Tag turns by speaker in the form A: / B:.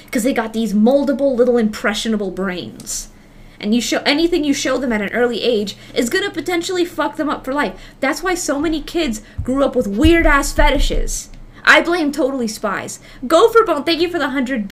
A: Because they got these moldable, little impressionable brains. And anything you show them at an early age is gonna potentially fuck them up for life. That's why so many kids grew up with weird-ass fetishes. I blame Totally Spies. Go for Bone. Thank you for the 100